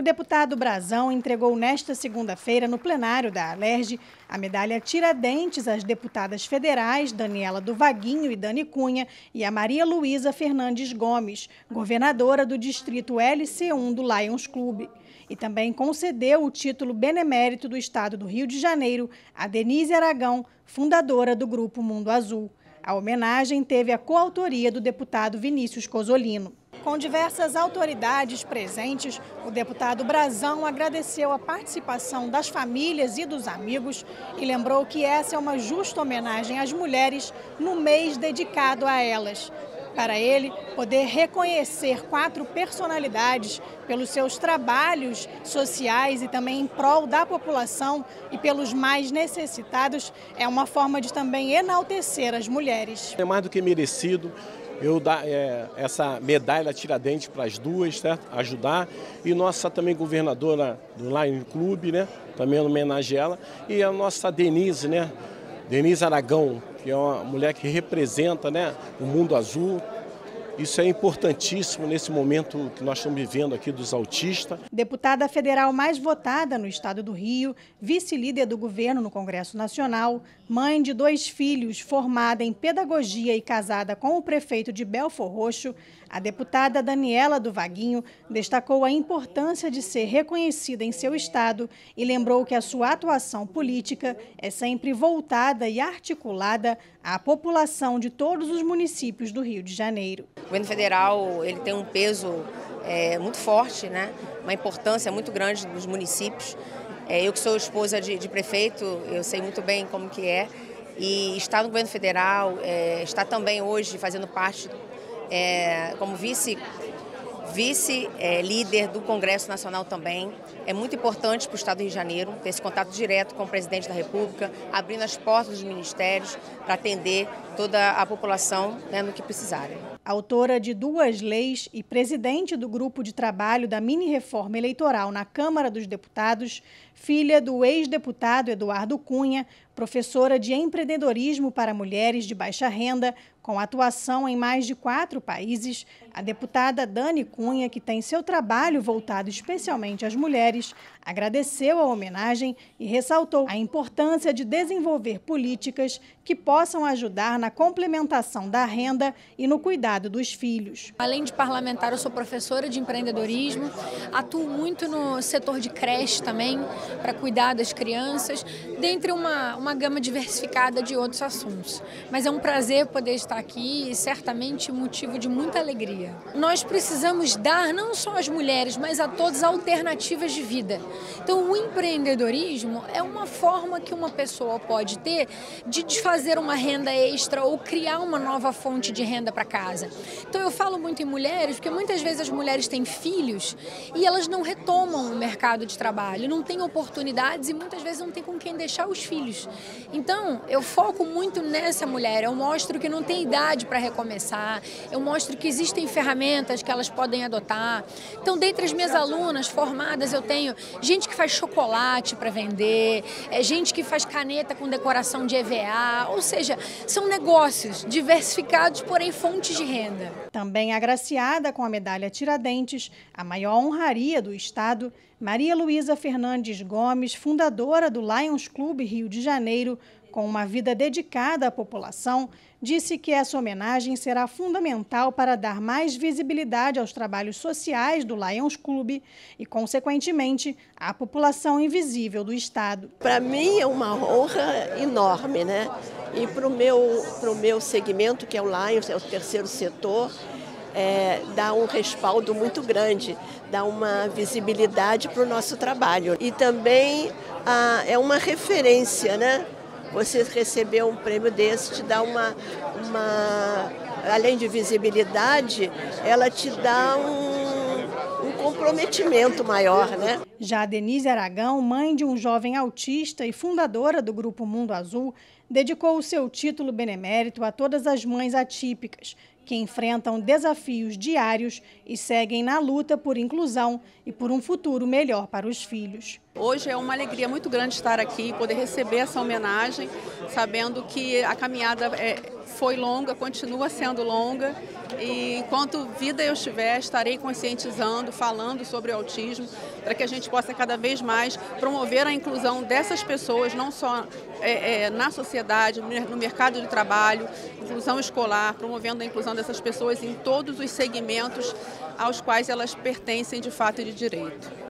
deputado Brazão entregou nesta segunda-feira, no plenário da Alerj, a medalha Tiradentes às deputadas federais Daniela do Vaguinho e Dani Cunha e a Maria Luísa Fernandes Gomes, governadora do distrito LC1 do Lions Clube. E também concedeu o título benemérito do estado do Rio de Janeiro a Denise Aragão, fundadora do Grupo Mundo Azul. A homenagem teve a coautoria do deputado Vinícius Cozzolino. Com diversas autoridades presentes, o deputado Brazão agradeceu a participação das famílias e dos amigos e lembrou que essa é uma justa homenagem às mulheres no mês dedicado a elas. Para ele, poder reconhecer 4 personalidades pelos seus trabalhos sociais e também em prol da população e pelos mais necessitados é uma forma de também enaltecer as mulheres. É mais do que merecido eu dar essa medalha Tiradentes para as duas, certo? Ajudar. E nossa também governadora do Lions Clube, né? Também homenagear ela. E a nossa Denise, né? Denise Aragão, que é uma mulher que representa, né, o mundo azul. Isso é importantíssimo nesse momento que nós estamos vivendo aqui dos autistas. Deputada federal mais votada no estado do Rio, vice-líder do governo no Congresso Nacional, mãe de 2 filhos, formada em pedagogia e casada com o prefeito de Belfor Roxo, a deputada Daniela do Vaguinho destacou a importância de ser reconhecida em seu estado e lembrou que a sua atuação política é sempre voltada e articulada à população de todos os municípios do Rio de Janeiro. O governo federal ele tem um peso muito forte, né? Uma importância muito grande dos municípios. Eu que sou esposa de prefeito, eu sei muito bem como que é. E estar no governo federal, está também hoje fazendo parte como vice-líder do Congresso Nacional também. É muito importante para o Estado do Rio de Janeiro ter esse contato direto com o presidente da República, abrindo as portas dos ministérios para atender toda a população, né, no que precisarem. Autora de 2 leis e presidente do grupo de trabalho da mini-reforma eleitoral na Câmara dos Deputados, filha do ex-deputado Eduardo Cunha, professora de empreendedorismo para mulheres de baixa renda, com atuação em mais de 4 países, a deputada Dani Cunha, que tem seu trabalho voltado especialmente às mulheres, agradeceu a homenagem e ressaltou a importância de desenvolver políticas que possam ajudar na complementação da renda e no cuidado dos filhos. Além de parlamentar, eu sou professora de empreendedorismo, atuo muito no setor de creche também, para cuidar das crianças, dentre uma gama diversificada de outros assuntos. Mas é um prazer poder estar aqui e certamente motivo de muita alegria. Nós precisamos dar não só às mulheres, mas a todos alternativas de vida. Então o empreendedorismo é uma forma que uma pessoa pode ter de fazer uma renda extra ou criar uma nova fonte de renda para casa. Então eu falo muito em mulheres, porque muitas vezes as mulheres têm filhos e elas não retomam o mercado de trabalho, não têm oportunidades e muitas vezes não tem com quem deixar os filhos. Então eu foco muito nessa mulher, eu mostro que não tem idade para recomeçar, eu mostro que existem ferramentas que elas podem adotar. Então, dentre as minhas alunas formadas, eu tenho gente que faz chocolate para vender, gente que faz caneta com decoração de EVA, ou seja, são negócios diversificados, porém fontes de renda. Também agraciada com a medalha Tiradentes, a maior honraria do estado, Maria Luísa Fernandes Gomes, fundadora do Lions Clube Rio de Janeiro, com uma vida dedicada à população, disse que essa homenagem será fundamental para dar mais visibilidade aos trabalhos sociais do Lions Clube e, consequentemente, à população invisível do estado. Para mim é uma honra enorme, né? E para o meu segmento, que é o Lions, é o terceiro setor, dá um respaldo muito grande, dá uma visibilidade para o nosso trabalho. E também é uma referência, né? Você receber um prêmio desse te dá além de visibilidade, ela te dá um comprometimento maior, né? Já a Denise Aragão, mãe de um jovem autista e fundadora do Grupo Mundo Azul, dedicou o seu título benemérito a todas as mães atípicas, que enfrentam desafios diários e seguem na luta por inclusão e por um futuro melhor para os filhos. Hoje é uma alegria muito grande estar aqui, poder receber essa homenagem, sabendo que a caminhada foi longa, continua sendo longa, e enquanto vida eu estiver, estarei conscientizando, falando sobre o autismo, para que a gente possa cada vez mais promover a inclusão dessas pessoas, não só na sociedade, no mercado de trabalho, inclusão escolar, promovendo a inclusão dessas pessoas em todos os segmentos aos quais elas pertencem de fato e de direito.